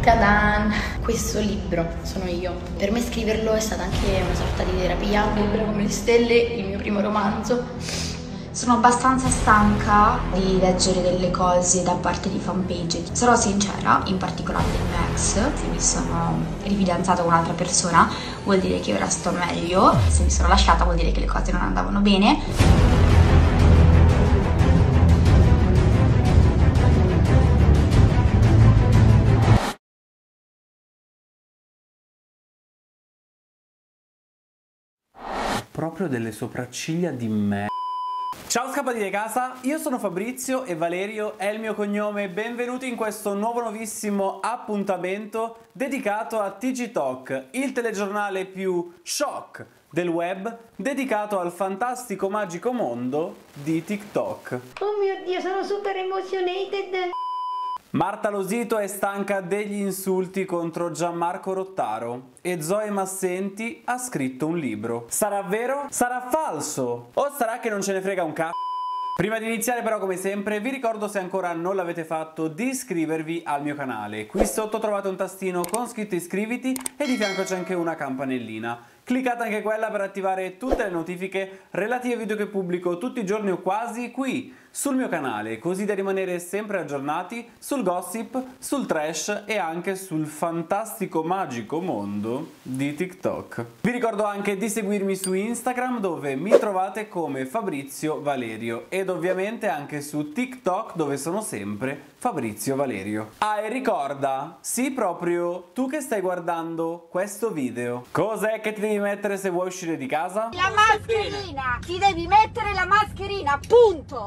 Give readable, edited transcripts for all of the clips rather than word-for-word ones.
Tadan! Questo libro sono io. Per me scriverlo è stata anche una sorta di terapia. Libero come le stelle, il mio primo romanzo. Sono abbastanza stanca di leggere delle cose da parte di fanpage. Sarò sincera, in particolare del mio ex. Se mi sono rifidanzata con un'altra persona vuol dire che ora sto meglio. Se mi sono lasciata vuol dire che le cose non andavano bene. Proprio delle sopracciglia di me. Ciao scappati di casa, io sono Fabrizio e Valerio è il mio cognome. Benvenuti in questo nuovissimo appuntamento dedicato a TG Talk, il telegiornale più shock del web dedicato al fantastico magico mondo di TikTok. Oh mio Dio, sono super emotionated! Marta Losito è stanca degli insulti contro Gianmarco Rottaro e Zoe Massenti ha scritto un libro. Sarà vero? Sarà falso? O sarà che non ce ne frega un cazzo? Prima di iniziare però, come sempre, vi ricordo, se ancora non l'avete fatto, di iscrivervi al mio canale. Qui sotto trovate un tastino con scritto iscriviti e di fianco c'è anche una campanellina. Cliccate anche quella per attivare tutte le notifiche relative ai video che pubblico tutti i giorni o quasi qui sul mio canale, così da rimanere sempre aggiornati sul gossip, sul trash e anche sul fantastico magico mondo di TikTok. Vi ricordo anche di seguirmi su Instagram, dove mi trovate come Fabrizio Valerio, ed ovviamente anche su TikTok, dove sono sempre Fabrizio Valerio. Ah, e ricorda, sì, proprio tu che stai guardando questo video, cos'è che ti devi mettere se vuoi uscire di casa? La mascherina! Ti devi mettere la mascherina, punto!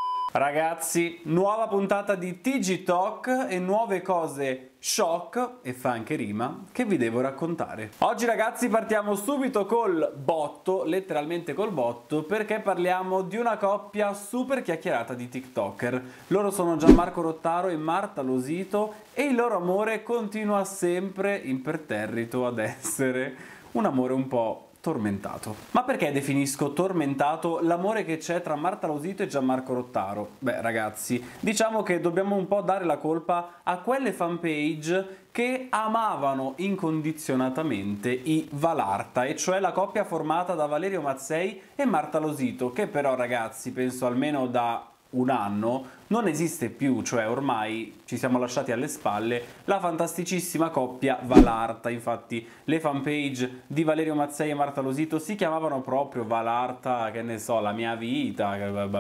Ragazzi, nuova puntata di TG Talk e nuove cose shock, e fa anche rima, che vi devo raccontare. Oggi ragazzi partiamo subito col botto, letteralmente col botto, perché parliamo di una coppia super chiacchierata di TikToker. Loro sono Gianmarco Rottaro e Marta Losito e il loro amore continua sempre imperterrito ad essere un amore un po' tormentato. Ma perché definisco tormentato l'amore che c'è tra Marta Losito e Gianmarco Rottaro? Beh ragazzi, diciamo che dobbiamo un po' dare la colpa a quelle fanpage che amavano incondizionatamente i Valarta, e cioè la coppia formata da Valerio Mazzei e Marta Losito, che però ragazzi penso almeno da un anno non esiste più, cioè ormai ci siamo lasciati alle spalle la fantasticissima coppia Valarta. Infatti le fanpage di Valerio Mazzei e Marta Losito si chiamavano proprio Valarta, che ne so, la mia vita,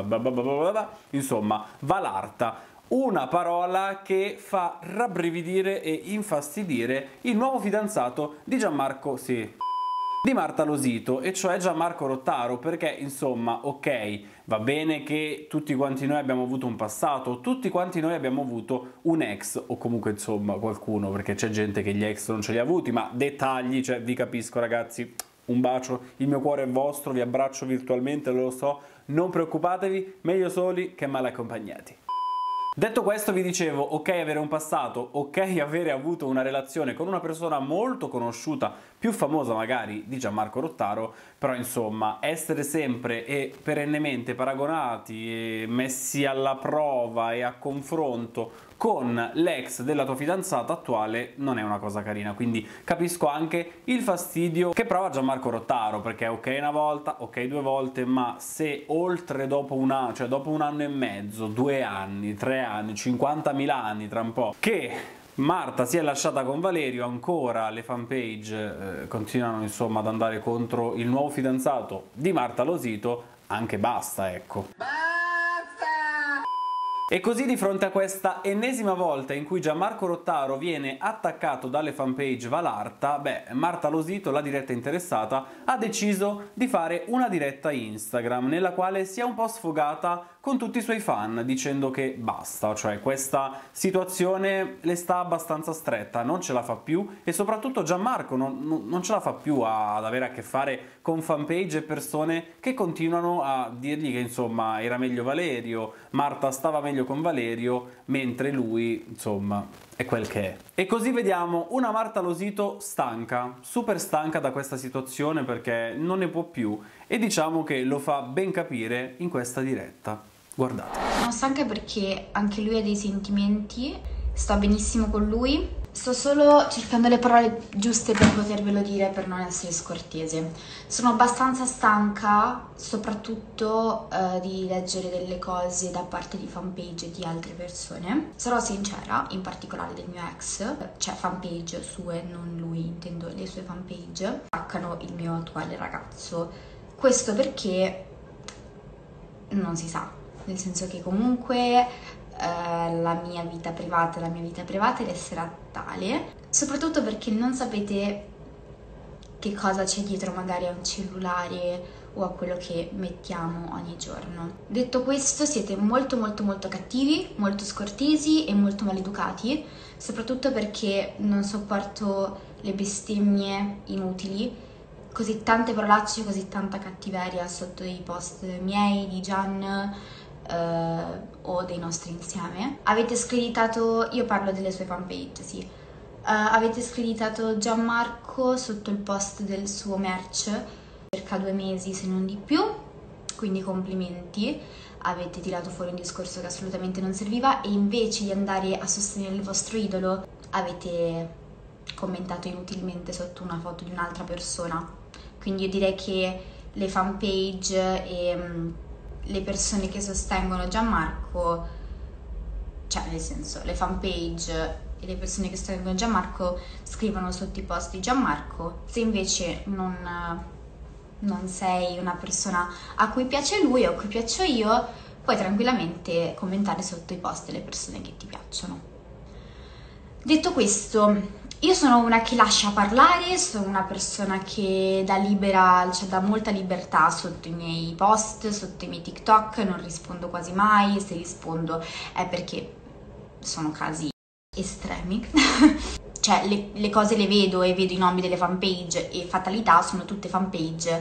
insomma Valarta, una parola che fa rabbrividire e infastidire il nuovo fidanzato di di Marta Losito, e cioè Gianmarco Rottaro, perché insomma, ok, va bene che tutti quanti noi abbiamo avuto un passato, tutti quanti noi abbiamo avuto un ex, o comunque insomma qualcuno, perché c'è gente che gli ex non ce li ha avuti, ma dettagli, cioè vi capisco ragazzi, un bacio, il mio cuore è vostro, vi abbraccio virtualmente, lo so, non preoccupatevi, meglio soli che male accompagnati. Detto questo, vi dicevo, ok avere un passato, ok avere avuto una relazione con una persona molto conosciuta, più famosa magari di Gianmarco Rottaro, però insomma essere sempre e perennemente paragonati e messi alla prova e a confronto con l'ex della tua fidanzata attuale non è una cosa carina, quindi capisco anche il fastidio che prova Gianmarco Rottaro, perché ok una volta, ok due volte, ma se oltre dopo un anno, cioè dopo un anno e mezzo, 2 anni, 3 anni, 50.000 anni tra un po', che Marta si è lasciata con Valerio, ancora le fanpage continuano insomma ad andare contro il nuovo fidanzato di Marta Losito, anche basta, ecco. E così, di fronte a questa ennesima volta in cui Gianmarco Rottaro viene attaccato dalle fanpage Valarta, beh, Marta Losito, la diretta interessata, ha deciso di fare una diretta Instagram nella quale si è un po' sfogata con tutti i suoi fan, dicendo che basta, cioè questa situazione le sta abbastanza stretta, non ce la fa più, e soprattutto Gianmarco non ce la fa più ad avere a che fare con fanpage e persone che continuano a dirgli che insomma era meglio Valerio, Marta stava meglio con Valerio, mentre lui insomma è quel che è. E così vediamo una Marta Losito stanca, super stanca da questa situazione perché non ne può più, e diciamo che lo fa ben capire in questa diretta. Guardate. Sono stanca perché anche lui ha dei sentimenti, sta benissimo con lui, Sto solo cercando le parole giuste per potervelo dire, per non essere scortese. Sono abbastanza stanca, soprattutto di leggere delle cose da parte di fanpage di altre persone. Sarò sincera, in particolare del mio ex, cioè fanpage sue, non lui, intendo le sue fanpage, attaccano il mio attuale ragazzo. Questo perché non si sa, nel senso che comunque la mia vita privata resterà tale, soprattutto perché non sapete che cosa c'è dietro magari a un cellulare o a quello che mettiamo ogni giorno. Detto questo, siete molto cattivi, molto scortesi e molto maleducati, soprattutto perché non sopporto le bestemmie inutili, così tante parolacce, così tanta cattiveria sotto i post miei, di Gian o dei nostri insieme. Avete screditato, io parlo delle sue fanpage, sì, avete screditato Gianmarco sotto il post del suo merch circa 2 mesi se non di più, quindi complimenti. Avete tirato fuori un discorso che assolutamente non serviva e invece di andare a sostenere il vostro idolo avete commentato inutilmente sotto una foto di un'altra persona. Quindi io direi che le fanpage e le persone che sostengono Gianmarco, cioè nel senso le fanpage e le persone che sostengono Gianmarco scrivono sotto i post di Gianmarco. Se invece non sei una persona a cui piace lui o a cui piaccio io, puoi tranquillamente commentare sotto i post delle persone che ti piacciono. Detto questo, io sono una che lascia parlare, sono una persona che dà molta libertà sotto i miei post, sotto i miei TikTok, non rispondo quasi mai, se rispondo è perché sono casi estremi. Cioè le cose le vedo e vedo i nomi delle fanpage e fatalità sono tutte fanpage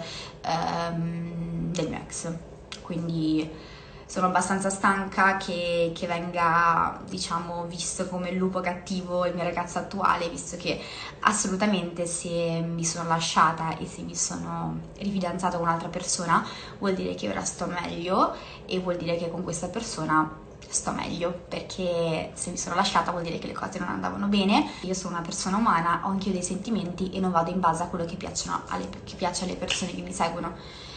del mio ex, quindi sono abbastanza stanca che venga, diciamo, visto come il lupo cattivo il mio ragazzo attuale, visto che assolutamente se mi sono lasciata e se mi sono rifidanzata con un'altra persona vuol dire che ora sto meglio e vuol dire che con questa persona sto meglio, perché se mi sono lasciata vuol dire che le cose non andavano bene. Io sono una persona umana, ho anch'io dei sentimenti e non vado in base a quello che piace alle persone che mi seguono,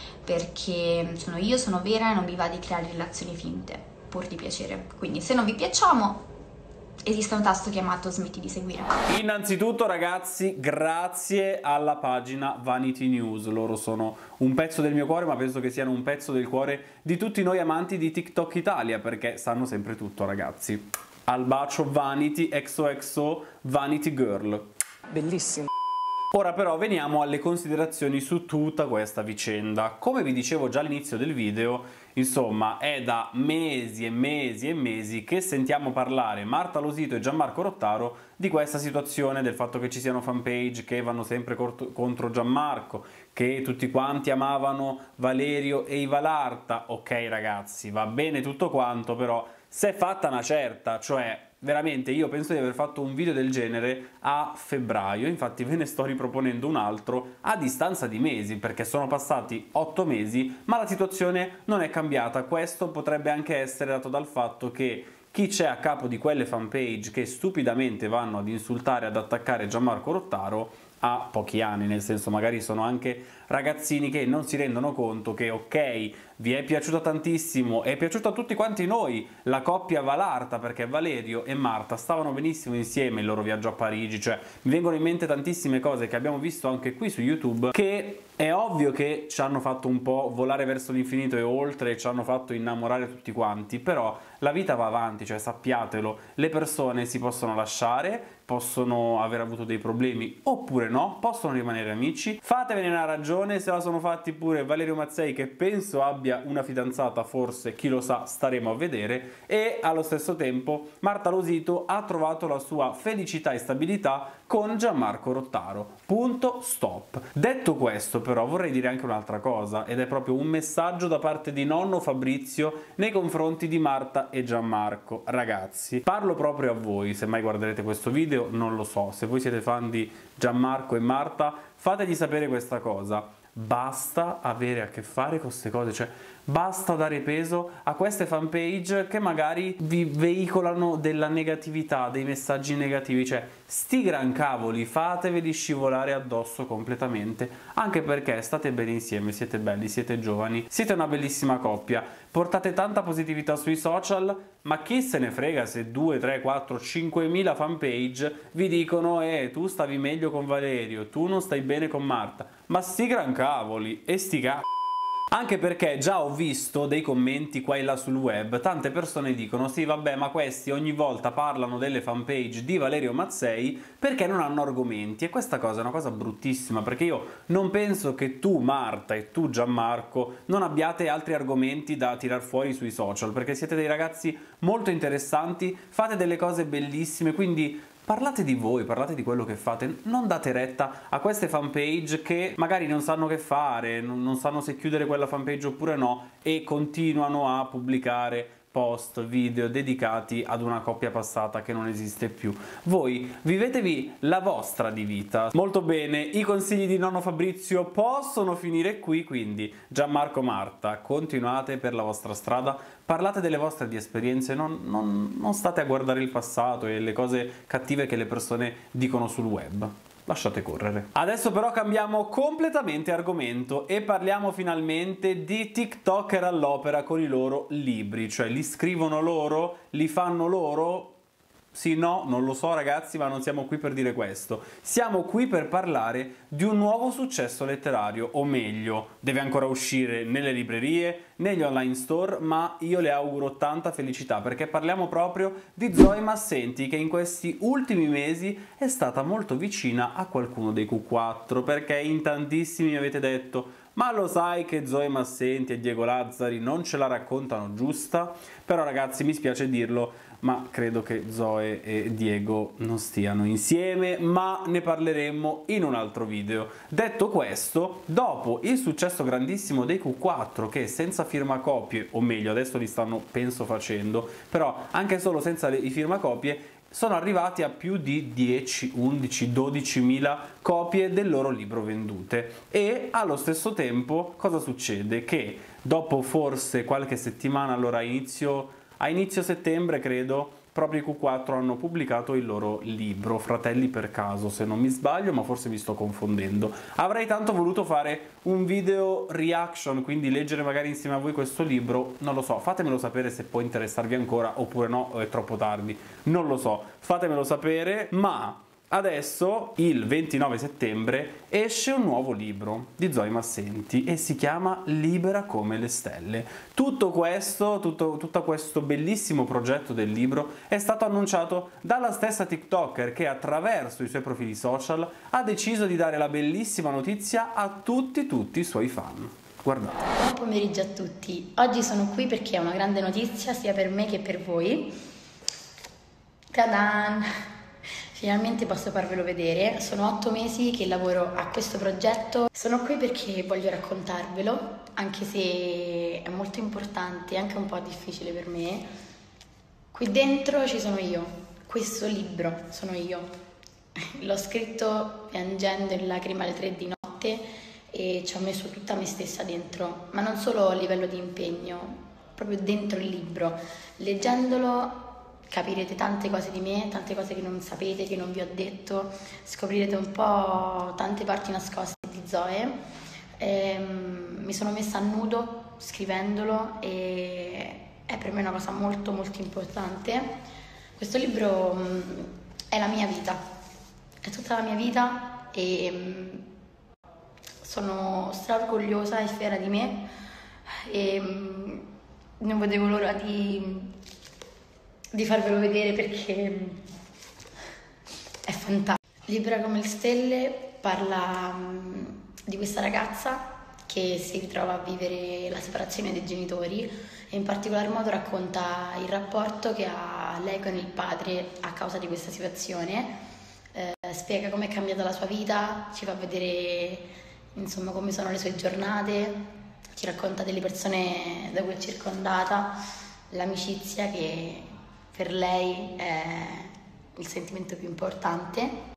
perché sono vera e non mi va di creare relazioni finte pur di piacere. Quindi se non vi piacciamo esiste un tasto chiamato smetti di seguire. Innanzitutto ragazzi, grazie alla pagina Vanity News, loro sono un pezzo del mio cuore, ma penso che siano un pezzo del cuore di tutti noi amanti di TikTok Italia, perché sanno sempre tutto ragazzi. Al bacio Vanity, XOXO, Vanity Girl. Bellissimo. Ora però veniamo alle considerazioni su tutta questa vicenda. Come vi dicevo già all'inizio del video, insomma, è da mesi e mesi e mesi che sentiamo parlare Marta Losito e Gianmarco Rottaro di questa situazione, del fatto che ci siano fanpage che vanno sempre contro Gianmarco, che tutti quanti amavano Valerio e Ivalarta. Ok ragazzi, va bene tutto quanto, però se è fatta una certa, cioè veramente io penso di aver fatto un video del genere a febbraio, infatti ve ne sto riproponendo un altro a distanza di mesi, perché sono passati 8 mesi, ma la situazione non è cambiata. Questo potrebbe anche essere dato dal fatto che chi c'è a capo di quelle fanpage che stupidamente vanno ad insultare, ad attaccare Gianmarco Rottaro, ha pochi anni, nel senso magari sono anche ragazzini che non si rendono conto che ok, vi è piaciuta tantissimo, è piaciuta a tutti quanti noi la coppia Valarta, perché Valerio e Marta stavano benissimo insieme, il loro viaggio a Parigi, cioè mi vengono in mente tantissime cose che abbiamo visto anche qui su YouTube, che è ovvio che ci hanno fatto un po' volare verso l'infinito e oltre, ci hanno fatto innamorare tutti quanti, però la vita va avanti, cioè sappiatelo, le persone si possono lasciare, possono aver avuto dei problemi oppure no, possono rimanere amici, fatevene una ragione, se la sono fatti pure Valerio Mazzei, che penso abbia una fidanzata, forse, chi lo sa, staremo a vedere, e allo stesso tempo Marta Losito ha trovato la sua felicità e stabilità con Gianmarco Rottaro. Punto, stop. Detto questo però vorrei dire anche un'altra cosa, ed è proprio un messaggio da parte di nonno Fabrizio nei confronti di Marta e Gianmarco. Ragazzi, parlo proprio a voi, se mai guarderete questo video non lo so, se voi siete fan di Gianmarco e Marta fategli sapere questa cosa. basta avere a che fare con queste cose, cioè basta dare peso a queste fanpage che magari vi veicolano della negatività, dei messaggi negativi, cioè sti gran cavoli, fateveli scivolare addosso completamente, anche perché state bene insieme, siete belli, siete giovani, siete una bellissima coppia, portate tanta positività sui social, ma chi se ne frega se 2, 3, 4, 5.000 fanpage vi dicono tu stavi meglio con Valerio, tu non stai bene con Marta, ma sti gran cavoli e sti cazzo. Anche perché già ho visto dei commenti qua e là sul web, tante persone dicono sì vabbè ma questi ogni volta parlano delle fanpage di Valerio Mazzei perché non hanno argomenti, e questa cosa è una cosa bruttissima, perché io non penso che tu Marta e tu Gianmarco non abbiate altri argomenti da tirar fuori sui social, perché siete dei ragazzi molto interessanti, fate delle cose bellissime, quindi parlate di voi, parlate di quello che fate, non date retta a queste fanpage che magari non sanno che fare, non sanno se chiudere quella fanpage oppure no, e continuano a pubblicare post, video dedicati ad una coppia passata che non esiste più. Voi vivetevi la vostra di vita. Molto bene, i consigli di nonno Fabrizio possono finire qui, quindi Gianmarco, Marta, continuate per la vostra strada, parlate delle vostre di esperienze, non state a guardare il passato e le cose cattive che le persone dicono sul web. Lasciate correre. Adesso però cambiamo completamente argomento e parliamo finalmente di TikToker all'opera con i loro libri, cioè li scrivono loro, li fanno loro. Sì, no, non lo so ragazzi, ma non siamo qui per dire questo. Siamo qui per parlare di un nuovo successo letterario, o meglio, deve ancora uscire nelle librerie, negli online store, ma io le auguro tanta felicità, perché parliamo proprio di Zoe Massenti, che in questi ultimi mesi è stata molto vicina a qualcuno dei Q4, perché in tantissimi mi avete detto ma lo sai che Zoe Massenti e Diego Lazzari non ce la raccontano giusta? Però ragazzi, mi spiace dirlo, ma credo che Zoe e Diego non stiano insieme, ma ne parleremo in un altro video. Detto questo, dopo il successo grandissimo dei Q4, che senza firmacopie, o meglio adesso li stanno penso facendo, però anche solo senza i firmacopie, sono arrivati a più di 10, 11, 12.000 copie del loro libro vendute. E allo stesso tempo cosa succede? Che dopo forse qualche settimana, allora a inizio settembre credo, proprio i Q4 hanno pubblicato il loro libro, Fratelli per caso se non mi sbaglio, ma forse mi sto confondendo. Avrei tanto voluto fare un video reaction, quindi leggere magari insieme a voi questo libro, non lo so, fatemelo sapere se può interessarvi ancora oppure no, o è troppo tardi, non lo so, fatemelo sapere. Ma adesso, il 29 settembre, esce un nuovo libro di Zoe Massenti e si chiama Libera come le stelle. Tutto questo bellissimo progetto del libro è stato annunciato dalla stessa TikToker, che attraverso i suoi profili social ha deciso di dare la bellissima notizia a tutti i suoi fan. Guardate. Buon pomeriggio a tutti. Oggi sono qui perché è una grande notizia sia per me che per voi. Tadan! Finalmente posso farvelo vedere, sono 8 mesi che lavoro a questo progetto, sono qui perché voglio raccontarvelo, anche se è molto importante e anche un po' difficile per me. Qui dentro ci sono io, questo libro sono io, l'ho scritto piangendo in lacrime alle 3 di notte e ci ho messo tutta me stessa dentro, ma non solo a livello di impegno, proprio dentro il libro, leggendolo capirete tante cose di me, tante cose che non sapete, che non vi ho detto, scoprirete un po' tante parti nascoste di Zoe. Mi sono messa a nudo scrivendolo e è per me una cosa molto molto importante. Questo libro è la mia vita, è tutta la mia vita e sono straorgogliosa e fiera di me e non vedevo l'ora di farvelo vedere perché è fantastico. Libera come le stelle parla di questa ragazza che si ritrova a vivere la separazione dei genitori e in particolar modo racconta il rapporto che ha lei con il padre a causa di questa situazione, spiega com'è cambiata la sua vita, ci fa vedere insomma come sono le sue giornate, ci racconta delle persone da cui è circondata, l'amicizia che per lei è il sentimento più importante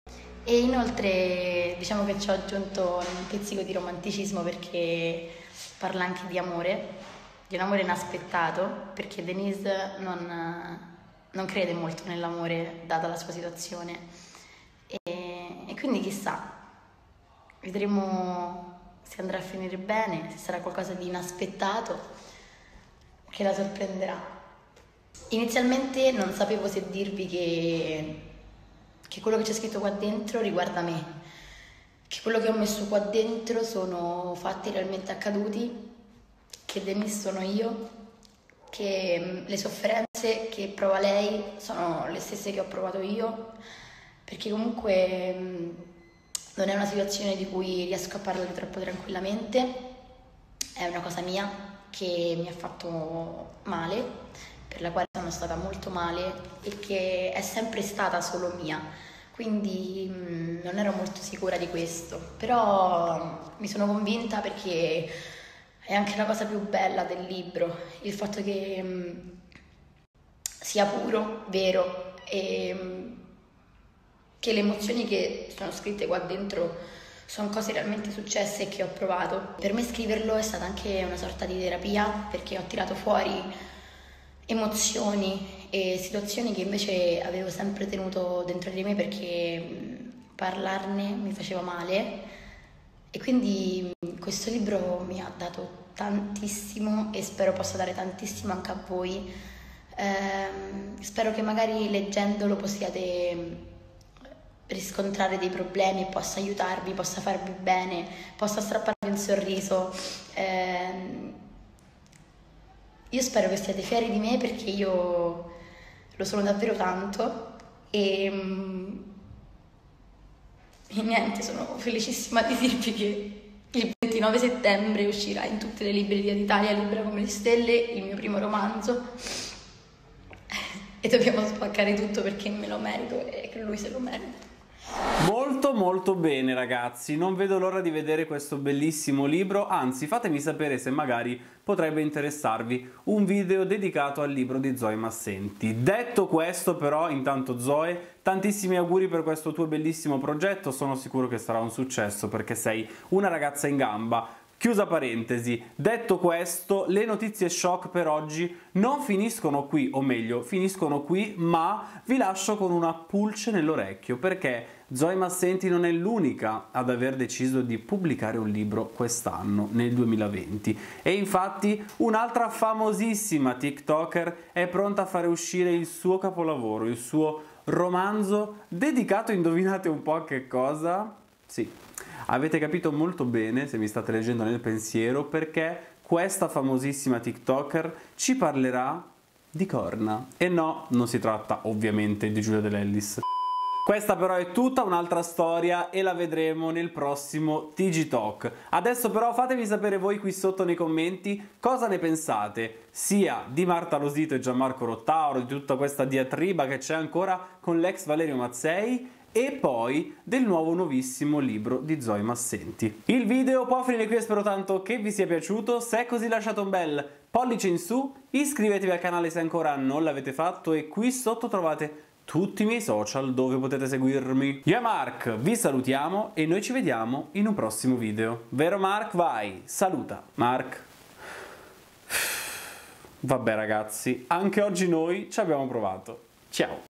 E inoltre diciamo che ci ho aggiunto un pizzico di romanticismo perché parla anche di un amore inaspettato, perché Denise non crede molto nell'amore data la sua situazione e quindi chissà, vedremo se andrà a finire bene, se sarà qualcosa di inaspettato che la sorprenderà. Inizialmente non sapevo se dirvi che quello che c'è scritto qua dentro riguarda me, che quello che ho messo qua dentro sono fatti realmente accaduti, che Denise sono io, che le sofferenze che prova lei sono le stesse che ho provato io, perché comunque non è una situazione di cui riesco a parlare troppo tranquillamente, è una cosa mia che mi ha fatto male, per la quale sono stata molto male e che è sempre stata solo mia, quindi non ero molto sicura di questo, però mi sono convinta perché è anche la cosa più bella del libro, il fatto che sia puro, vero e che le emozioni che sono scritte qua dentro sono cose realmente successe e che ho provato. Per me scriverlo è stata anche una sorta di terapia perché ho tirato fuori emozioni e situazioni che invece avevo sempre tenuto dentro di me perché parlarne mi faceva male e quindi questo libro mi ha dato tantissimo e spero possa dare tantissimo anche a voi. Spero che magari leggendolo possiate riscontrare dei problemi, possa aiutarvi, possa farvi bene, possa strapparvi un sorriso. Io spero che siate fieri di me perché io lo sono davvero tanto e niente, sono felicissima di dirvi che il 29 settembre uscirà in tutte le librerie d'Italia, Libera come le stelle, il mio primo romanzo e dobbiamo spaccare tutto perché me lo merito e che lui se lo merita. Molto molto bene ragazzi, non vedo l'ora di vedere questo bellissimo libro, anzi fatemi sapere se magari potrebbe interessarvi un video dedicato al libro di Zoe Massenti. Detto questo però, intanto Zoe, tantissimi auguri per questo tuo bellissimo progetto, sono sicuro che sarà un successo perché sei una ragazza in gamba. Chiusa parentesi, detto questo, le notizie shock per oggi non finiscono qui, o meglio, finiscono qui, ma vi lascio con una pulce nell'orecchio, perché Zoe Massenti non è l'unica ad aver deciso di pubblicare un libro quest'anno, nel 2020. E infatti un'altra famosissima TikToker è pronta a fare uscire il suo capolavoro, il suo romanzo dedicato, indovinate un po' a che cosa? Sì. Avete capito molto bene, se mi state leggendo nel pensiero, perché questa famosissima TikToker ci parlerà di corna. E no, non si tratta ovviamente di Giulia De Lellis. Questa però è tutta un'altra storia e la vedremo nel prossimo TG Talk. Adesso però fatemi sapere voi qui sotto nei commenti cosa ne pensate, sia di Marta Losito e Gianmarco Rottauro, di tutta questa diatriba che c'è ancora con l'ex Valerio Mazzei, e poi del nuovissimo libro di Zoe Massenti. Il video può finire qui e spero tanto che vi sia piaciuto. Se è così lasciate un bel pollice in su, iscrivetevi al canale se ancora non l'avete fatto e qui sotto trovate tutti i miei social dove potete seguirmi. Io e Mark vi salutiamo e noi ci vediamo in un prossimo video. Vero Mark? Vai, saluta. Mark. Vabbè ragazzi, anche oggi noi ci abbiamo provato. Ciao.